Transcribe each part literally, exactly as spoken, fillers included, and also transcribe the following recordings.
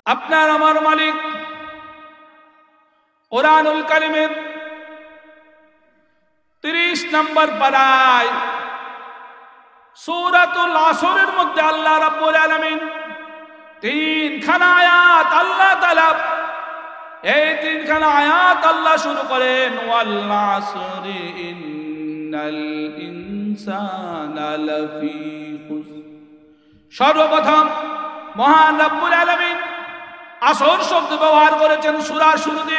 আপনার আমার মালিক কুরআনুল কারীমের ত্রিশ নম্বর পারায় সূরাতুল আসরের মধ্যে আল্লাহ রাব্বুল আলামিন তিন খানা আয়াত আল্লাহ তাআলা এই তিন খানা আয়াত আল্লাহ শুরু করেন ওয়াল আসরি ইন্নাল ইনসানা লাফি খুসর। সর্বপ্রথম মহান রাব্বুল আলামিন আসর শব্দ ব্যবহার করেছেন সূরার শুরুতে।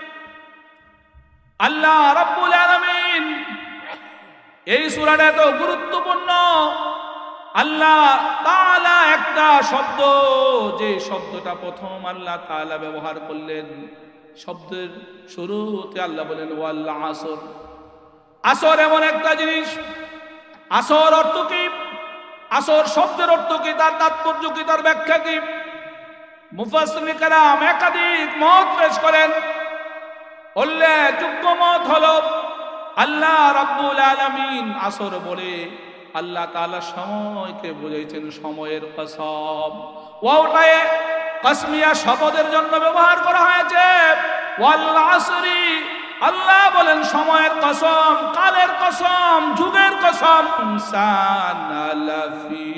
আল্লাহ রাব্বুল আলামিন এই সূরাটা এত গুরুত্বপূর্ণ। আল্লাহ তাআলা একটা শব্দ, যে শব্দটা প্রথম আল্লাহ তাআলা ব্যবহার করলেন, শব্দের শুরুতে আল্লাহ বলেন ওয়াল আসর। আসর এমন একটা জিনিস, আসর অর্থ কি, আসর শব্দের অর্থ কি, তার তাৎপর্য কি, তার ব্যাখ্যা কি, মুফাসসিরিন কেরাম একাধিক মত পেশ করেন। উল্লেখযোগ্য মত হলো আল্লাহ রাব্বুল আলামিন আসর বলে আল্লাহ তাআলা সময়কে বুঝাইছেন সময়ের কসম। ওয়াওটায়ে কসমিয়া শপথের জন্য ব্যবহার করা হয়েছে। ওয়াল আসরি, আল্লাহ বলেন সময়ের কসম, কালের কসম, যুগের কসম। ইনসানা লাফি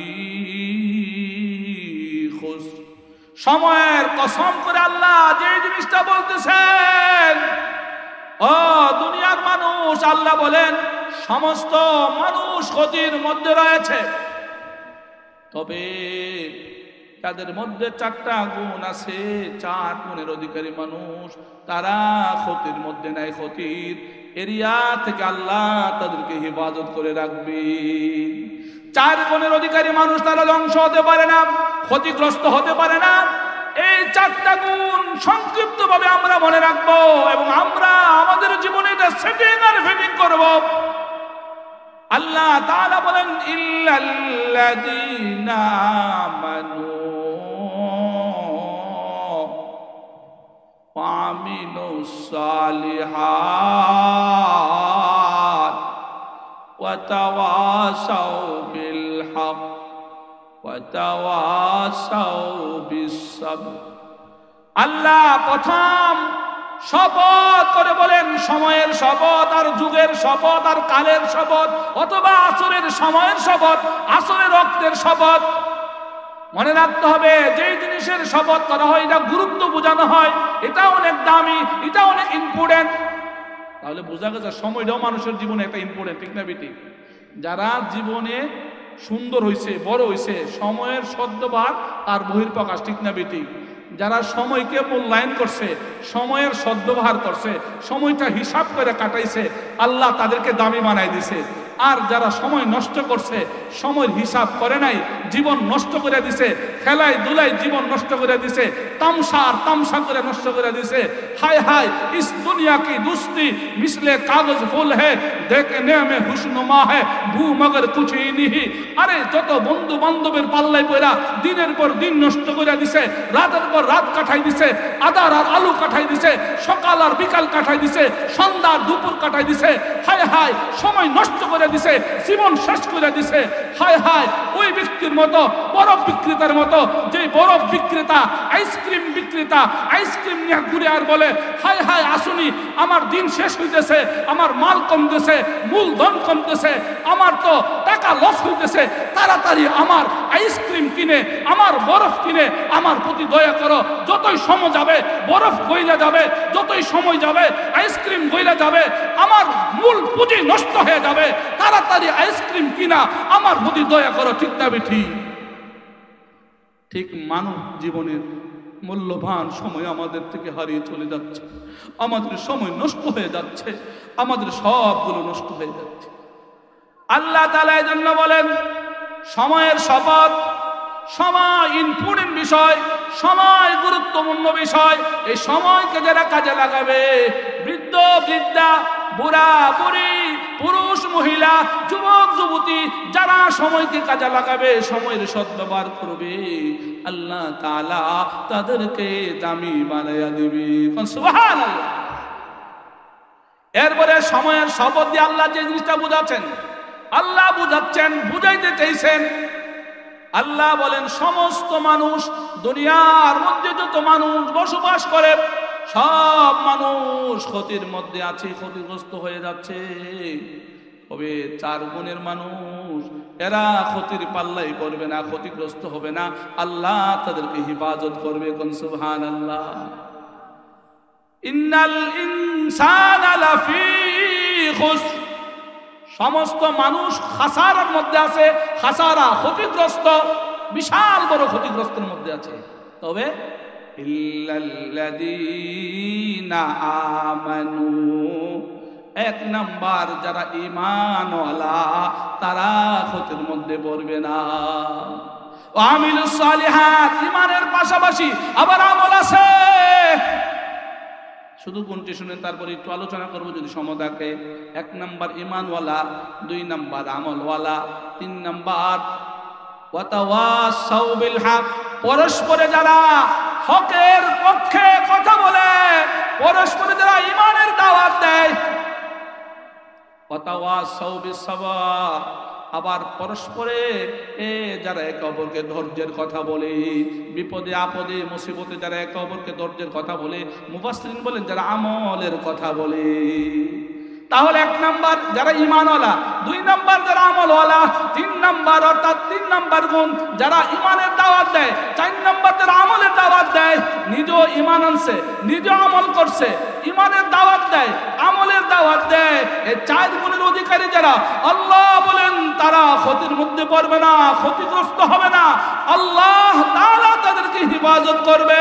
খুসর, সময়ের কসম করে আল্লাহ যে জিনিসটা বলতেছেন, ও দুনিয়ার মানুষ, আল্লাহ বলেন সমস্ত মানুষ ক্ষতির মধ্যে রয়েছে। তবে তাদের মধ্যে চারটা গুণ আছে, চার গুণের অধিকারী মানুষ, তারা ক্ষতির মধ্যে নাই, ক্ষতির এরিয়া থেকে আল্লাহ তাদেরকে হেফাজত করে রাখবে। চার গুণের অধিকারী মানুষ, তারা ধ্বংস হতে পারে না, ক্ষতিগ্রস্ত হতে পারে না। এই চারটা গুণ সংক্ষিপ্ত ভাবে আমরা মনে রাখবো এবং আমরা আমাদের জীবনে এটা সেটিং আর ফিটিং করব। আল্লাহ তাআলা বলেন ইল্লাল্লাযীনা আমানু ওয়া আমিলুস সালিহাত ওয়া তাওয়াসাউ বিল হক ওয়া তাওয়াসাউ বিস সাবর। আল্লাহ প্রথম শপথ করে বলেন সময়ের শপথ, আর যুগের শপথ, আর কালের শপথ, অথবা আসরের সময়ের শপথ, আসরের রক্তের শপথ। মনে রাখতে হবে, যেই জিনিসের শপথ করা হয় এটা গুরুত্ব বোঝানো হয়, এটা অনেক দামি, এটা অনেক ইম্পর্টেন্ট। তাহলে বোঝা গেছে সময়টাও মানুষের জীবনে একটা ইম্পর্টেন্ট, ঠিক না বেটি? যারা জীবনে সুন্দর হইছে, বড় হইছে, সময়ের সদ্ব্যবহার তার বহির্প্রকাশ, ঠিক না বেটি? যারা সময়কে মূল্যায়ন করছে, সময়ের সদ্ব্যবহার করছে, সময়টা হিসাব করে কাটাইছে, আল্লাহ তাদেরকে দামি বানাই দিছে। আর যারা সময় নষ্ট করছে, সময়ের হিসাব করে নাই, জীবন নষ্ট করে দিছে, খেলায় দুলায় জীবন নষ্ট করে দিছে, তামসা আর তামসা করে নষ্ট করে দিছে। হায় হায়, ইস দুনিয়া কি দুস্তি মিসলে কাগজ ফুল হ্যায়, দেখনে মে হুসনুমা হ্যায়, ভূ মগর কুছি নিহি। আরে যত বন্ধু বান্ধবের পাল্লায় পড়া দিনের পর দিন নষ্ট করে দিছে, রাতের পর রাত কাটাই দিছে, আদার আর আলু কাটাই দিছে, সকাল আর বিকাল কাটাই দিছে, সন্ধ্যা আর দুপুর কাটাই দিছে। হায় হায়, সময় নষ্ট করে দিছে, জীবন শেষ করে দিছে। হায় হায়, ওই ব্যক্তির মতো, বরফ বিক্রেতার মতো, যে বরফ বিক্রেতা, আইসক্রিম বিক্রেতা আইসক্রিম নিয়ে ঘুরে আর বলে হায় হায় আসুনি, আমার দিন শেষ হইতেছে, আমার মাল কমতেছে, মূলধন কমতেছে, আমার তো টাকা লস হইতেছে, তাড়াতাড়ি আমার আইসক্রিম কিনে, আমার বরফ কিনে আমার প্রতি দয়া করো। যতই সময় যাবে বরফ গইলা যাবে, যতই সময় যাবে আইসক্রিম গইলা যাবে, আমার মূল পুঁজি নষ্ট হয়ে যাবে, তাড়াতাড়ি আইসক্রিম কিনা আমার প্রতি দয়া করো, ঠিক না বেঠি? ঠিক মানব জীবনের মূল্যবান সময় আমাদের থেকে হারিয়ে চলে যাচ্ছে, আমাদের সময় নষ্ট হয়ে যাচ্ছে, আমাদের সবগুলো নষ্ট হয়ে যাচ্ছে। আল্লাহ তাআলা এই জন্য বলেন সময়ের শপথ। সময় ইম্পর্টেন্ট বিষয়, সময় গুরুত্বপূর্ণ বিষয়। এই সময়কে যারা কাজে লাগাবে, বৃদ্ধ বৃদ্ধা, বুড়া বুড়ি, পুরুষ মহিলা, যুবক যুবতী, যারা সময়কে কাজে লাগাবে, সময়ের সদ্ব্যবহার করবে, আল্লাহ তাআলা তাদেরকে দামি বানাইয়া দিবে। সুবহানাল্লাহ। এরপরে সময়ের শপথ দিয়ে আল্লাহ যে জিনিসটা বুঝাচ্ছেন, আল্লাহ বুঝাচ্ছেন, বুঝাইতে চাইছেন। আল্লাহ বলেন সমস্ত মানুষ, দুনিয়ার মধ্যে যত মানুষ বসবাস করে, সব মানুষ ক্ষতির মধ্যে আছে, ক্ষতিগ্রস্ত হয়ে যাচ্ছে। তবে চার গুণের মানুষ, এরা ক্ষতির পাল্লাই করবে না, ক্ষতিগ্রস্ত হবে না, আল্লাহ তাদেরকে হেফাজত করবে। কোন সুবহানাল্লাহ। ইন্নাল ইনসানা লাফি খুসর, সমস্ত মানুষ খাসারার মধ্যে আছে, খাসারা, ক্ষতিগ্রস্ত, বিশাল বড় ক্ষতিগ্রস্তের মধ্যে আছে। তবে ইল্লাল্লাযীনা আমানু, এক নাম্বার যারা ঈমানওয়ালা তারা ক্ষতির মধ্যে পড়বে না। ওয়া আমিলুস সালিহাত, ঈমানের পাশাপাশি আবার আমল আছে। শুধু কোনটি শুনেন, তারপরে একটু আলোচনা করবো যদি সময় থাকে। এক নাম্বার ঈমানওয়ালা, দুই নাম্বার আমলওয়ালা, তিন নাম্বার ওয়াতাওয়াসাউ বিল হক, পরস্পরে যারা হকের পক্ষে কথা বলে, পরস্পরে যারা ঈমানের দাওয়াত দেয়। ওয়াতাওয়াসাউ বিস সাবর, আবার পরস্পরে এ যারা একে অপরকে ধৈর্যের কথা বলে, বিপদে আপদে মুসিবতে যারা একে অপরকে ধৈর্যের কথা বলে, মুফাসসিরিন বলেন যারা আমলের কথা বলে। তাহলে এক নাম্বার যারা ঈমানওয়ালা, দুই নাম্বার যারা আমলওয়ালা, তিন নাম্বার অর্থাৎ তিন নাম্বার গুণ যারা ঈমানের দাওয়াত দেয়, চার নাম্বার যারা আমলের দাওয়াত দেয়, নিজেও ঈমান আনছে, নিজেও আমল করছে, ঈমানের দাওয়াত দেয়, আমলের দাওয়াত দেয়, এই চার গুণের অধিকারী যারা, আল্লাহ বলেন তারা ক্ষতির মধ্যে পড়বে না, ক্ষতিগ্রস্ত হবে না, আল্লাহ তাআলা তাদেরকে হেফাজত করবে।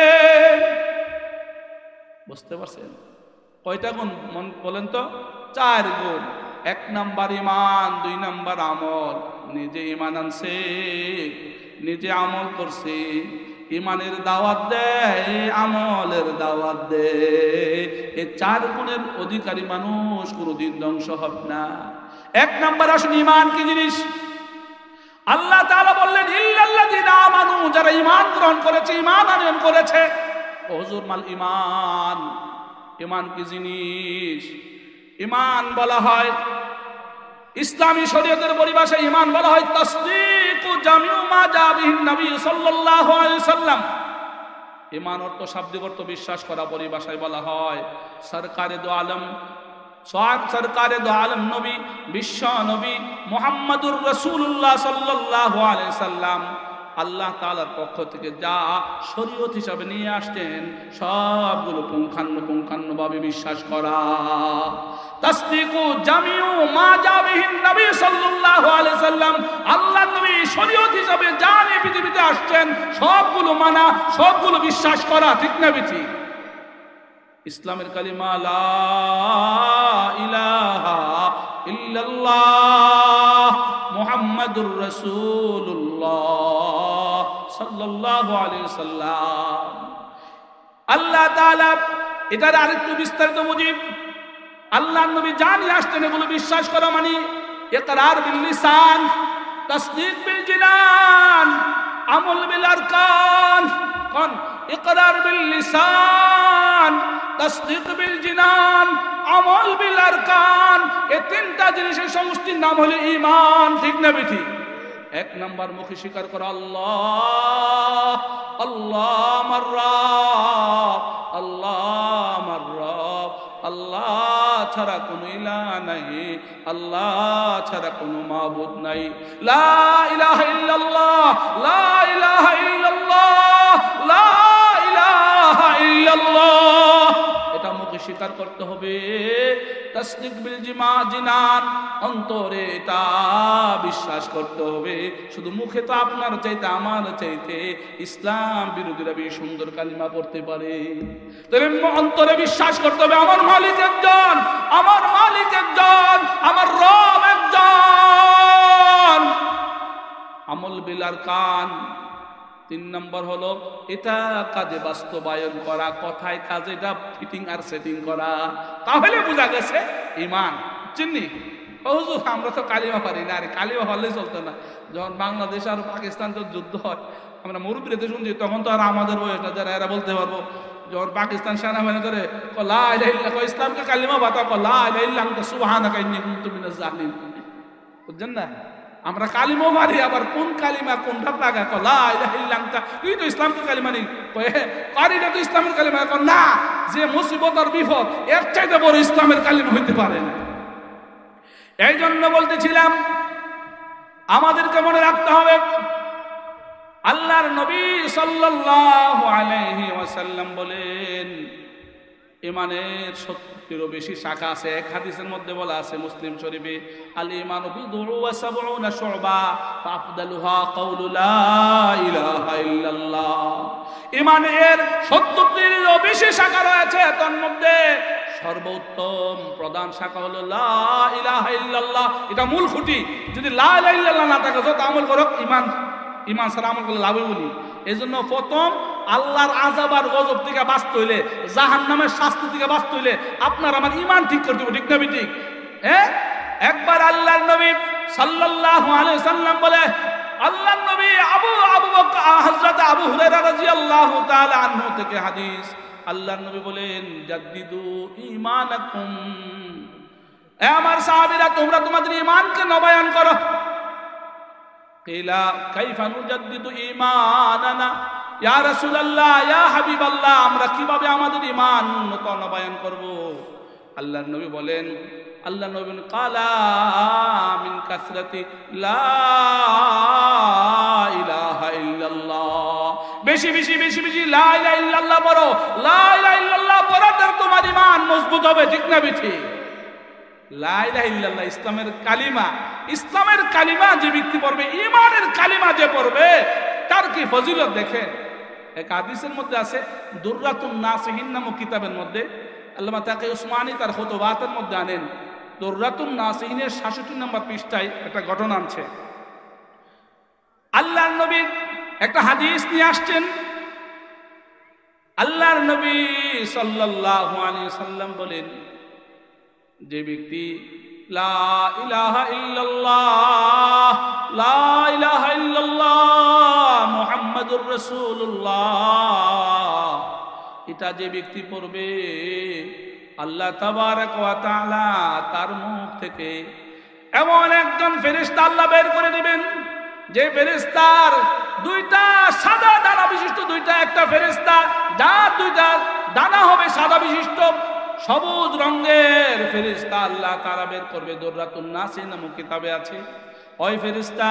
বুঝতে পারছেন? কয়টা গুণ বলেন তো? চার গুণ। এক নাম্বার ঈমান, দুই নাম্বার আমল, নিজে ঈমান আনছে, নিজে আমল করছে, ঈমানের দাওয়াত দেয়, আমলের দাওয়াত দেয়, এই চার গুণের অধিকারী মানুষ কোনোদিন ধ্বংস হবে না। এক নাম্বার আসুন ঈমান কি জিনিস। আল্লাহ তাআলা বললেন ইল্লাল্লাযীনা আমানু, যারা ঈমান গ্রহণ করেছে, ঈমান আনয়ন করেছে। হুজুর মাল ঈমান, ঈমান কি জিনিস? ঈমান বলা হয় ইসলামী শরীয়তের পরিভাষায়, ঈমান বলা হয় তাসদীকু জামিউ মা জা বিহিন নবী সাল্লাল্লাহু আলাইহি ওয়াসাল্লাম। ঈমান অর্থ শাব্দিক অর্থ বিশ্বাস করা, পরিভাষায় বলা হয় সরকারে দো আলম, সরকারে দো আলম নবী, বিশ্ব নবী মুহাম্মদুর রাসূলুল্লাহ সাল্লাল্লাহু আলাইহি ওয়াসাল্লাম আল্লাহ তাআলার পক্ষ থেকে যা শরীয়ত হিসাবে নিয়ে আসতেন সবগুলো পুঙ্খানুপুঙ্খানু ভাবে বিশ্বাস করা। তাসদীকু জামিউ মা জা বিহিন নবী সাল্লাল্লাহু আলাইহি ওয়াসাল্লাম, আল্লাহর নবী শরীয়ত হিসাবে যা নিয়ে পৃথিবীতে আসছেন সবগুলো মানা, সবগুলো বিশ্বাস করা। ঠিক না বেঠি? ইসলামের কালিমা লা ইলাহা ইল্লাল্লাহ মুহাম্মাদুর রাসূলুল্লাহ সাল্লাল্লাহু আলাইহি ওয়াসাল্লাম। আল্লাহ তাআলা এটার আরেকটু বিস্তারিত বুঝি। আল্লাহর নবী জানি আসতেন এগুলো বিশ্বাস করা মানে ইকরার বিল লিসান, তাসদীক বিল জিনান, আমল বিল আরকান। কোন? ইকরার বিল লিসান, তাসদীক বিল জিনান, আমল বিল আরকান। এই তিনটা জিনিসের সমষ্টির নাম হলো ঈমান। ঠিক না বেঠি? এক নাম্বার মুখে স্বীকার করা আল্লাহ, আল্লাহ আমার রব, আল্লাহ আমার রব, আল্লাহ ছাড়া কোনো ইলাহ নাই, আল্লাহ ছাড়া কোনো মাবুদ নাই। লা ইলাহা ইল্লাল্লাহ, লা ইলাহা ইল্লাল্লাহ, লা ইলাহা ইল্লাল্লাহ, এটা মুখে স্বীকার করতে হবে। তাসদীক বিল জিনান, অন্তরে এটা বিশ্বাস করতে হবে। শুধু মুখে তো আপনার চাইতে আমার চাইতে ইসলাম বিরোধীরা বেশি সুন্দর কালিমা পড়তে পারে। তবে অন্তরে বিশ্বাস করতে হবে আমার মালিক একজন, আমার মালিক একজন, আমার রব একজন। আমল বিল আরকান, তিন নম্বর হলো এটা কাজে বাস্তবায়ন করা, কথায় কাজে এটা ফিটিং আর সেটিং করা। তাহলে বোঝা গেছে ঈমান। চিনি হুজুর আমরা তো কালিমা পারি না। আরে কালিমা পারলেই চলতো না। যখন বাংলাদেশ আর পাকিস্তান তো যুদ্ধ হয়, আমরা মুরব্বীদের শুনছি, তখন তো আর আমাদের বয়স না যারা এরা বলতে পারবো। যখন পাকিস্তান সেনাবাহিনী করে লা ইলাহা ইল্লাল্লাহ, ইসলামকে কালিমা বাতা লা ইলাহা ইল্লাল্লাহ সুবহানাকা ইন্নী কুনতু মিনাজ জালিমিন, বুঝছেন না? আমরা কালিমা মারি, আবার কোন কালিমা কোনটা টাকা লা ইলাহা ইল্লাল্লাহ তুই তো ইসলামের কালিমা নেই কারিটা তো ইসলামের কালিমা না, যে মুসিবত আর বিপদ এর চাইতে বড় ইসলামের কালিমা হইতে পারে না। এই জন্য বলতেছিলাম আমাদেরকে মনে রাখতে হবে আল্লাহর নবী সাল্লাল্লাহু আলাইহি ওয়াসাল্লাম বলেন ইমানের সত্তরেরও বেশি শাখা আছে। এক হাদিসের মধ্যে বলা আছে মুসলিম শরীফে, আল ঈমানু বিদ'উন ওয়া সাব'উনা শু'বা ফাআফদালুহা কাউলু লা ইলাহা ইল্লাল্লাহ। ইমানের সত্তরেরও বেশি শাখা রয়েছে, তার মধ্যে সর্বোত্তম প্রধান শাখা হলো লা ইলাহা ইল্লাল্লাহ। এটা মূল খুঁটি। যদি লা ইলাহা ইল্লাল্লাহ না থাকে যত আমল করো ইমান ইমান ছাড়া আমল করলে লাভই বলি। এই জন্য প্রথম আল্লাহর আযাব আর গজব থেকে বাঁচতে হইলে, জাহান্নামের শাস্তি থেকে বাঁচতে হইলে আপনার আমার ইমান ঠিক করতে হবে, ঠিক না ঠিক? হ্যাঁ, একবার আল্লাহর নবী সাল্লাল্লাহু আলাইহি সাল্লাম বলে, আল্লাহর নবী আবু আবু বকর হযরত আবু হুরায়রা রাদিয়াল্লাহু তাআলা আনহু থেকে হাদিস, আল্লাহর নবী বলেন জাদ্দিদু ঈমানাকুম, এ আমার সাহাবীরা তোমরা তোমাদের ঈমানকে নবায়ন করো। কিলা কাইফা নুজাদ্দিদু ঈমানানা, ইয়া রাসূলুল্লাহ ইয়া হাবিবাল্লাহ আমরা কিভাবে আমাদের ঈমান নবায়ন করব? আল্লাহর নবী বলেন, আল্লাহর নবী বলেন কালা মিন কাসরাতি লা ইলাহা ইল্লাল্লাহ, বেশি বেশি বেশি বেশি লা ইলাহা ইল্লাল্লাহ পড়ো, লা ইলাহা ইল্লাল্লাহ পড়াতে তোমার ঈমান মজবুত হবে, ঠিক না ঠিক? লা ইলাহা ইল্লাল্লাহ ইসলামের কালিমা। ইসলামের কালিমা যে ব্যক্তি পড়বে, ঈমানের কালিমা যে পড়বে তার কি ফজিলত দেখেন। এক হাদিসের মধ্যে আছে, দুররাতুন নাসিহিন নামক কিতাবের মধ্যে আল্লামা তাকি উসমানী তার খুতবাতের মধ্যে আনেন, দুররাতুন নাসিহিনের সাতষট্টি নম্বর পৃষ্ঠায় একটা ঘটনা আনছে। আল্লাহর নবী একটা হাদিস নিয়ে আসছেন। আল্লাহর নবী সাল্লাল্লাহু আলাইহি সাল্লাম বলেন, যে ব্যক্তি লা ইলাহা ইল্লাল্লাহ লা ইলাহা ইল্লাল্লাহ মুহাম্মাদুর রাসূলুল্লাহ এটা যে ব্যক্তি পড়বে, আল্লাহ তাবারক ওয়া তাআলা তার মুখ থেকে এমন একজন ফেরেশতা আল্লাহ বের করে দিবেন, যে ফেরেশতার দুইটা সাদা ডানা বিশিষ্ট দুইটা একটা ফেরেশতা, যার দুইটা ডানা হবে সাদা বিশিষ্ট সবুজ রঙের ফেরেশতা আল্লাহ তাআলা বের করবে। দুররাতুন নাসিহিন নামক কিতাবে আছে। ওই ফেরেশতা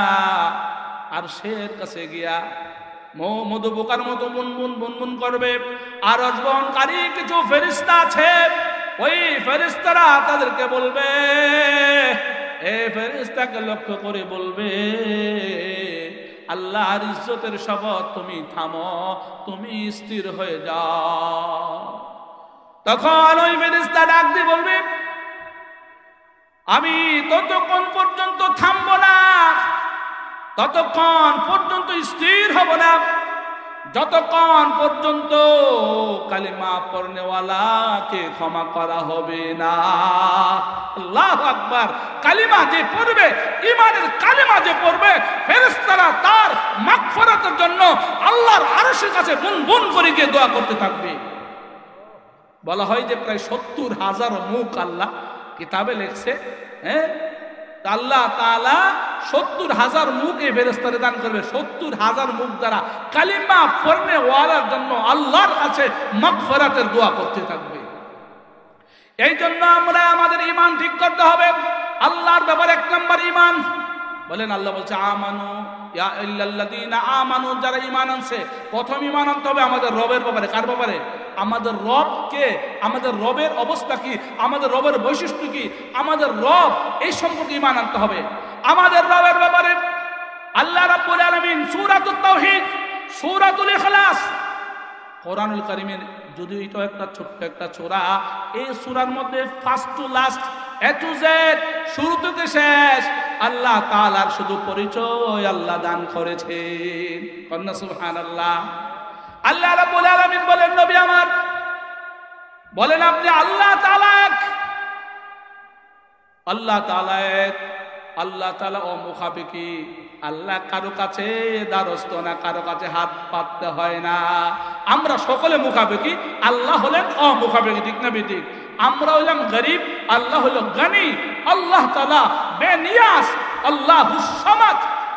আরশের কাছে গিয়া মধু পোকার মতো বুনবুন বুনবুন করবে। আর অজবনকারী কিছু ফেরেশতা আছে, ওই ফেরেশতারা তাদেরকে বলবে, এই ফেরেশতাকে লক্ষ্য করে বলবে, আল্লাহর ইজ্জতের শপথ তুমি থামো, তুমি স্থির হয়ে যাও। তখন ওই ফেরেশতা ডাক দিয়ে বলবে, আমি ততক্ষণ পর্যন্ত থামবো না, ততক্ষণ পর্যন্ত স্থির হব না, যতক্ষণ পর্যন্ত কালিমা পড়নেওয়ালাকে ক্ষমা করা হবে না। আল্লাহু আকবার। কালিমা যে পড়বে, ঈমানের কালিমা যে পড়বে, ফেরেশতারা তার মাগফিরাতের জন্য আল্লাহর আরশের কাছে বুনবুন করে গিয়ে দোয়া করতে থাকবে। বলা হয় যে প্রায় সত্তর হাজার মুখ আল্লাহ কিতাবে লেখছে। হ্যাঁ, আল্লাহ তাআলা সত্তর হাজার মুখ এই ফেরেশতারে দান করবে। সত্তর হাজার মুখ দ্বারা কালিমা পড়নে ওয়ালার জন্য আল্লাহর কাছে মাগফিরাতের দোয়া করতে থাকবে। এই জন্য আমরা আমাদের ঈমান ঠিক করতে হবে। আল্লাহর ব্যাপারে এক নম্বর ঈমান। বলেন আল্লাহ বলছে আমানু ইয়া আইয়ুহাল্লাযীনা আমানু, যারা ঈমান আনছে, প্রথম ঈমান আনতে হবে আমাদের রবের ব্যাপারে। কার ব্যাপারে? আমাদের রব কে, আমাদের রবের অবস্থা কি, আমাদের রবের বৈশিষ্ট্য কি, আমাদের রব এই সম্পর্কে ঈমান আনতে হবে। আমাদের রবের ব্যাপারে আল্লাহ রাব্বুল আলামিন সূরাতুত তাওহীদ, সূরাতুল ইখলাস, কোরআনুল কারীমের যদি এটা একটা ছোট্ট একটা সূরা, এই সূরার মধ্যে first to last, A to Z, শুরু থেকে শেষ আল্লাহ তাআলার শুধু পরিচয় আল্লাহ দান করেছেন। কন্যা সুবহানাল্লাহ। আল্লাহ রাব্বুল আলামিন বলেন, নবী আমার বলেন আপনি আল্লাহ তাআলা এক, আল্লাহ তাআলা এক, আল্লাহ তাআলা অমুখাপেক্ষী। আল্লাহ কারো কাছে দ্বারস্থ না, কারো কাছে হাত পাততে হয় না। আমরা সকলে মুখাপেক্ষী, আল্লাহ হলেন অমুখাপেক্ষী, ঠিক না ঠিক? আমরা হইলাম গরিব, আল্লাহ হলো গনি। আল্লাহ তাআলা বেনিয়াস, আল্লাহুস সামাদ।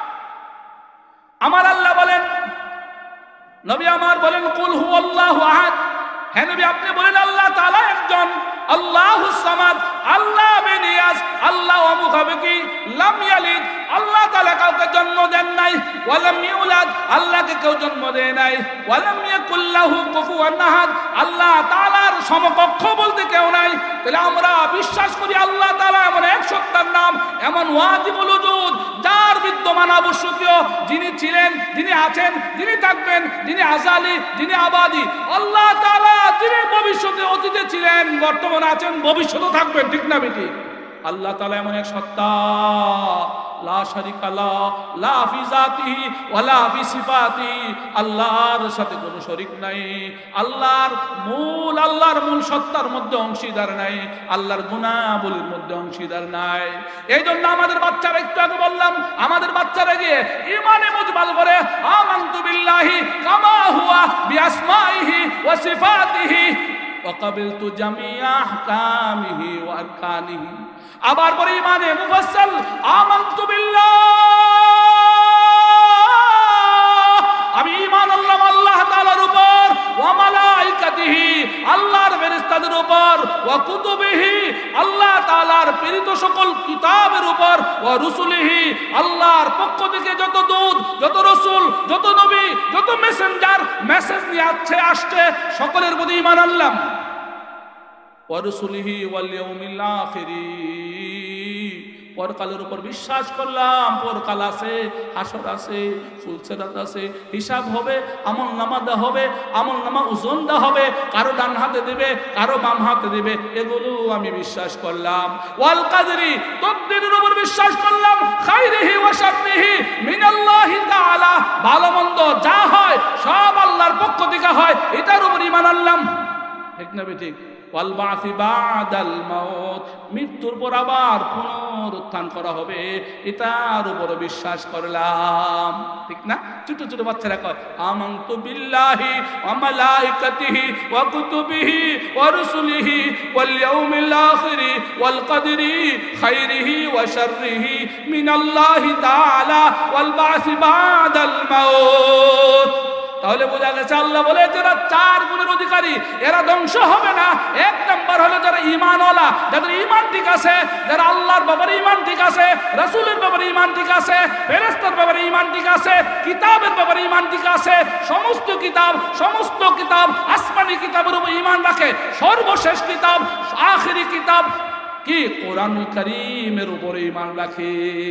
আমার আল্লাহ বলেন, নবী আমার বলেন কুল হুয়াল্লাহু আহাদ। হে নবী আপনি বলেন আল্লাহ তাআলা একজন, আল্লাহুস সামাদ, আল্লাহ বেনিয়াজ, আল্লাহ অমুখাপেক্ষী, লাম ইয়ালিদ, আল্লাহ তাআলা কাউকে জন্ম দেন নাই, ওয়ালাম ইউলাদ, আল্লাহকে কেউ জন্ম দেয় নাই, ওয়ালাম ইয়াকুল লাহু কুফুয়ান আহাদ, আল্লাহ তাআলার সমকক্ষ বলতে কেউ নাই। তাহলে আমরা বিশ্বাস করি আল্লাহ তাআলা এমন এক সত্তার নাম, এমন ওয়াজিবুল উজুদ, যার বিদ্যমান আবশ্যকীয়, যিনি ছিলেন, যিনি আছেন, যিনি থাকবেন, যিনি আযালি, যিনি আবাদি। আল্লাহ তাআলা যিনি ভবিষ্যতে অতীতে ছিলেন, বর্তমানে আছেন, ভবিষ্যতে থাকবেন, ঠিক না বেটি? আল্লাহ তাআলা এমন এক সত্তা, লা শারিকা লা, লা ফি যাতিহি ওয়ালা ফি সিফাতিহি, আল্লাহর সাথে কোনো শরীক নাই, আল্লাহর মূল আল্লাহর মূল সত্তার মধ্যে অংশীদার নাই, আল্লাহর গুণাবলীর মধ্যে অংশীদার নাই। এই জন্য আমাদের বাচ্চারা, একটু আগে বললাম, আমাদের বাচ্চারা গিয়ে ঈমানে মুজমাল করে আমানতু বিল্লাহি কামা হুয়া বিআসমাইহি ওয়া সিফাতিহি ওয়া ক্বাবিলতু জামিআ আহকামিহি ওয়া আরকানিহি। আবার পরে ঈমানে মুফাসসাল আমানতু বিল্লাহ, আমি ঈমান আনলাম আল্লাহ তাআলার উপর, ওয়া মালাইকাতিহি, আল্লাহর ফেরেশতাদের উপর, ওয়া কুতুবিহি, আল্লাহ তাআলার প্রেরিত সকল কিতাবের উপর, ওয়া রুসুলিহি, আল্লাহর পক্ষ থেকে যত দূত, যত রাসূল, যত নবী, যত মেসেঞ্জার মেসেজ নিয়ে আসছে আসছে সকলের প্রতি ঈমান আনলাম। ওয়া রুসুলিহি ওয়াল ইয়াউমিল আখিরি, পরকালের উপর বিশ্বাস করলাম, পরকাল আছে, হাসর আছে, ফুলসিরাত আছে, হিসাব হবে, আমল নামা দেওয়া হবে, আমল নামা ওজন দেওয়া হবে, কারো ডান হাতে দিবে, কারো বাম হাতে দিবে, এগুলো আমি বিশ্বাস করলাম। ওয়াল কাদরি, তকদীরের উপর বিশ্বাস করলাম, খাইরিহি ওয়া শাররিহি মিনাল্লাহি তাআলা, ভালো মন্দ যা হয় সব আল্লাহর পক্ষ থেকে হয়, এটার উপর ঈমান আনলাম, ঠিক না ঠিক? ওয়াল বাসি বাদাল মাউত, মৃত্যুর পর আবার পুনরুত্থান করা হবে, এটার উপর বিশ্বাস করলাম, ঠিক না? ছোট ছোট বাচ্চারা কয় আমানতু বিল্লাহি ওয়া মালাইকাতিহি ওয়া কুতুবিহি ওয়া রুসুলিহি ওয়াল ইয়াউমিল আখিরি ওয়াল কদরি খাইরিহি ওয়া শাররিহি মিনাল্লাহি তাআলা ওয়াল বাসি বাদাল মাউত। তাহলে বোঝা গেছে আল্লাহ বলে যারা চার গুণের অধিকারী এরা ধ্বংস হবে না। এক নাম্বার হলো যারা ঈমানওয়ালা, যাদের ঈমান ঠিক আছে, যারা আল্লাহর ব্যাপারে ঈমান ঠিক আছে, রাসূলের ব্যাপারে ঈমান ঠিক আছে, ফেরেশতার ব্যাপারে ঈমান ঠিক আছে, কিতাবের ব্যাপারে ঈমান ঠিক আছে, সমস্ত কিতাব সমস্ত কিতাব আসমানি কিতাবের উপর ঈমান রাখে, সর্বশেষ কিতাব আখিরি কিতাব কি কোরআনুল কারীমের উপরে ঈমান রাখে।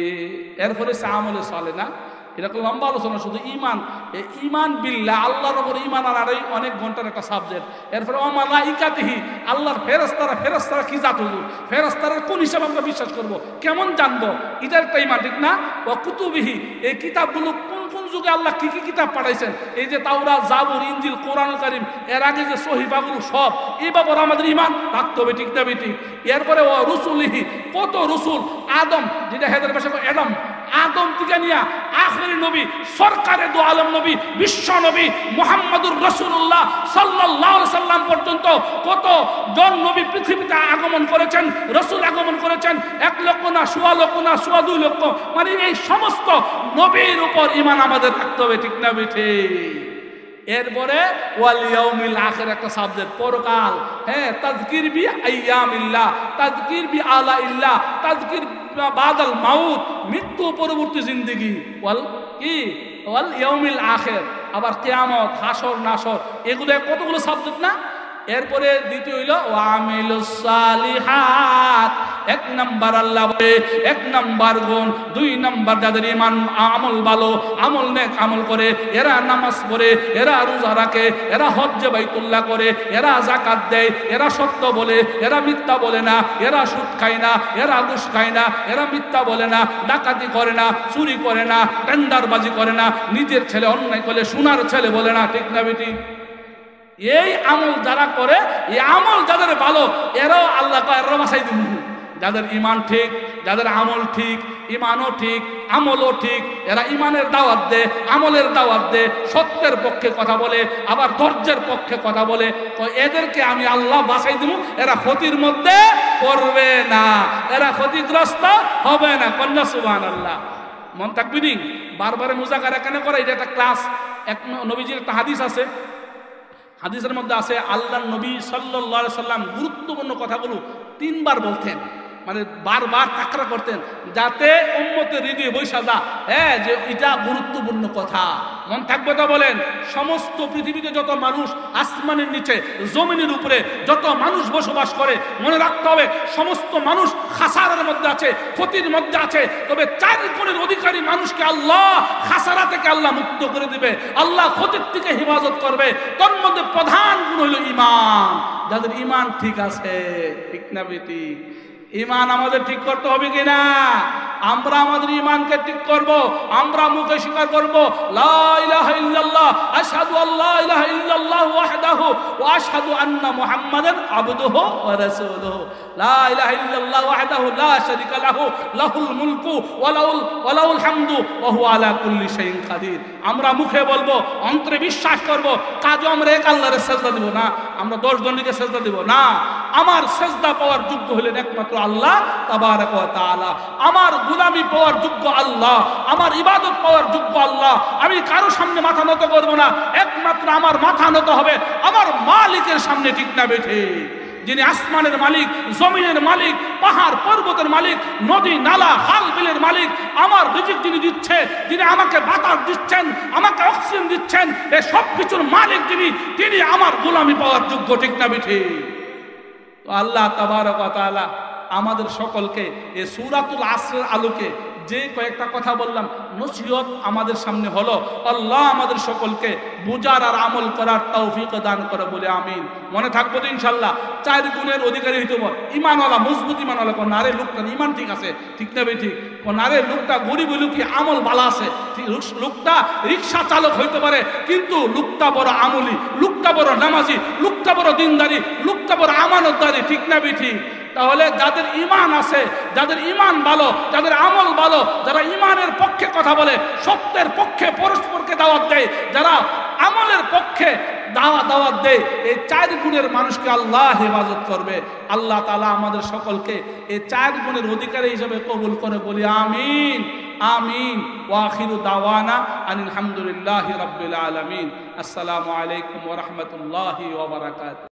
এর ফলে সে আমলে চলে না। এরকম লম্বা আলোচনা, শুধু ঈমান, ঈমান বিল্লাহ, আল্লাহর উপর ঈমান আনারই অনেক ঘন্টার একটা সাবজেক্ট। এরপরে ওয়া মালাইকাতিহি, আল্লাহর ফেরেশতারা, ফেরেশতারা কি জাত হলো, ফেরেশতারা কোন হিসাবে আমরা বিশ্বাস করব, কেমন জানবো, এটার একটা ঈমান, ঠিক না? ওয়া কুতুবিহি, এই কিতাবগুলো কোন কোন যুগে আল্লাহ কি কি কিতাব পাঠাইছেন, এই যে তাওরাত, জাবুর, ইনজিল, কোরআনুল কারীম, এর আগে যে সহিফাগুলো সব, এই ব্যাপারে আমাদের ঈমান রাখতে হবে, ঠিক না বেটি? এরপরে ওয়া রুসুলিহি, কত রসুল, আদম, যেটা হেদের ভাষা অ্যাডাম, আদম থেকে নিয়া আখেরি নবী, সরকারে দু আলম নবী, বিশ্ব নবী মুহাম্মদুর রাসূলুল্লাহ সাল্লাল্লাহু আলাইহি সাল্লাম পর্যন্ত কত জন নবী পৃথিবীতে আগমন করেছেন, রাসূল আগমন করেছেন, এক লক্ষ না, সোয়া লক্ষ না, সোয়া দুই লক্ষ, মানে এই সমস্ত নবীর উপর ঈমান আমাদের রাখতে হবে, ঠিক না বেঠে? এরপরে ওয়াল ইয়াউমিল আখির একটা সাবজেক্ট, পরকাল, হ্যাঁ, তাযকির বি আইয়ামিল্লাহ, তাযকির বি আলাইল্লাহ, তাযকির বাদাল মাউত, মৃত্যু পরবর্তী জিন্দেগি, ওয়াল কি ওয়াল ইয়াউমিল আখির, আবার কিয়ামত, হাসর নাসর, এগুলো কতগুলো সাবজেক্ট না? এরপরে দ্বিতীয় হইল ওয়ামিলুস সালিহাত, এক নাম্বার আল্লাহ বলে এক নাম্বার গুণ, দুই নাম্বার যাদের ঈমান আমল ভালো, আমল নেক আমল করে, এরা নামাজ পড়ে, এরা রোজা রাখে, এরা হজ্জে বাইতুল্লাহ করে, এরা যাকাত দেয়, এরা সত্য বলে, এরা মিথ্যা বলে না, এরা সুদ খায় না, এরা ঘুষ খায় না, এরা মিথ্যা বলে না, ডাকাতি করে না, চুরি করে না, টেন্ডারবাজি করে না, নিজের ছেলে অন্যায় করলে সোনার ছেলে বলে না, ঠিক না বেটি? এই আমল যারা করে, এই আমল যাদের ভালো, এরাও আল্লাহ এরা বাসাই দিন। যাদের ঈমান ঠিক, যাদের আমল ঠিক, ঈমানও ঠিক, আমলও ঠিক, এরা ঈমানের দাওয়াত দে, আমলের দাওয়াত দে, সত্যের পক্ষে কথা বলে, আবার ধৈর্যের পক্ষে কথা বলে, এদেরকে আমি আল্লাহ বাসাই দিব, এরা ক্ষতির মধ্যে করবে না, এরা ক্ষতিগ্রস্ত হবে না। কন্যা সুবহানাল্লাহ। মন থাকবি নি, বারবার মুজাকারা কেন করে? এটা একটা ক্লাস। এক নবীজির একটা হাদিস আছে, হাদিসের মধ্যে আছে আল্লাহর নবী সাল্লাল্লাহু আলাইহি সাল্লাম গুরুত্বপূর্ণ কথাগুলো তিনবার বলতেন, মানে বারবার তাকরা করতেন, যাতে উম্মতের হৃদয়ে বৈশা যা, হ্যাঁ, যে এটা গুরুত্বপূর্ণ কথা। মন থাকবে তো বলেন? সমস্ত পৃথিবীতে যত মানুষ, আসমানের নিচে জমিনের উপরে যত মানুষ বসবাস করে, মনে রাখতে হবে সমস্ত মানুষ খাসারার মধ্যে আছে, ক্ষতির মধ্যে আছে। তবে চার গুণের অধিকারী মানুষকে আল্লাহ খাসারা থেকে আল্লাহ মুক্ত করে দিবে, আল্লাহ ক্ষতির থেকে হেফাজত করবে। তোর মধ্যে প্রধান গুণ হলো ঈমান। যাদের ঈমান ঠিক আছে, ঠিক না বেটি? ঈমান আমাদের ঠিক করতে হবে কিনা? আমরা আমাদের ঈমানকে ঠিক করব। আমরা মুখে স্বীকার করব লা ইলাহা ইল্লাল্লাহ, আশহাদু আল্লা ইলাহা ইল্লাল্লাহ ওয়াহদাহু ওয়া আশহাদু আন্না মুহাম্মাদান আবদুহু ওয়া রাসূলুহু। লা ইলাহা ইল্লাল্লাহ ওয়াহদাহু লা শারীকা লাহু, লাহুল মুলকু ওয়া লাহুল ওয়া লাহুল হামদু ওয়া হুয়া আলা কুল্লি শাইইন কাদির। আমরা মুখে বলবো, অন্তরে বিশ্বাস করব, কাজে আমরা এক আল্লাহর সেজদা দেব না, আমরা দশ জনকে সেজদা দেব না। আমার সেজদা পাওয়ার যোগ্য হলেন একমাত্র আল্লাহ তাবারাক ওয়া তাআলা। আমার গোলামি পাওয়ার যোগ্য আল্লাহ, আমার ইবাদত পাওয়ার যোগ্য আল্লাহ। আমি কারো সামনে মাথা নত করব না, একমাত্র আমার মাথা নত হবে আমার মালিকের সামনে, ঠিক না বেঠে? যিনি আসমানের মালিক, জমিনের মালিক, পাহাড় পর্বতের মালিক, নদী নালা খাল বিলের মালিক, আমার রিজিক যিনি দিচ্ছে, যিনি আমাকে বাতাস দিচ্ছেন, আমাকে অক্সিজেন দিচ্ছেন, এই সব কিছুর মালিক যিনি, তিনি আমার গোলামি পাওয়ার যোগ্য, ঠিক না বেঠে? তো আল্লাহ তাবারক ওয়া তাআলা আমাদের সকলকে এই সূরাতুল আসরের আলোকে যে কয়েকটা কথা বললাম, নসিহত আমাদের সামনে হলো, আল্লাহ আমাদের সকলকে বুঝার আর আমল করার তৌফিক দান করে বলে আমিন। মনে থাকবো তো ইনশাল্লাহ? চার গুণের অধিকারী হইতে হবে। ইমানওয়ালা, মজবুত ইমানওয়ালা। কোন নারে লোকটা ইমান ঠিক আছে, ঠিক না ভাই? ঠিক। কোন নারে লোকটা গরিব হইল কি আমল বালা আছে, লোকটা রিক্সা চালক হইতে পারে, কিন্তু লোকটা বড় আমলি, লোকটা বড় নামাজি, লোকটা বড় দিনদারি, লোকটা বড় আমানতদারি, ঠিক না ভাই? ঠিক। তাহলে যাদের ঈমান আছে, যাদের ঈমান ভালো, যাদের আমল ভালো, যারা ঈমানের পক্ষে কথা বলে, সত্যের পক্ষে পরস্পরকে দাওয়াত দেয়, যারা আমলের পক্ষে দাওয়াত দাওয়াত দেয়, এই চার গুণের মানুষকে আল্লাহ হেফাজত করবে। আল্লাহ তাআলা আমাদের সকলকে এই চার গুণের অধিকারী হিসেবে কবুল করে বলি আমিন, আমিন। ওয়া আখিরু দাওয়ানা আনিল হামদুলিল্লাহি রাব্বিল আলামিন। আসসালামু আলাইকুম ওয়া রাহমাতুল্লাহি ওয়া বারাকাতুহু।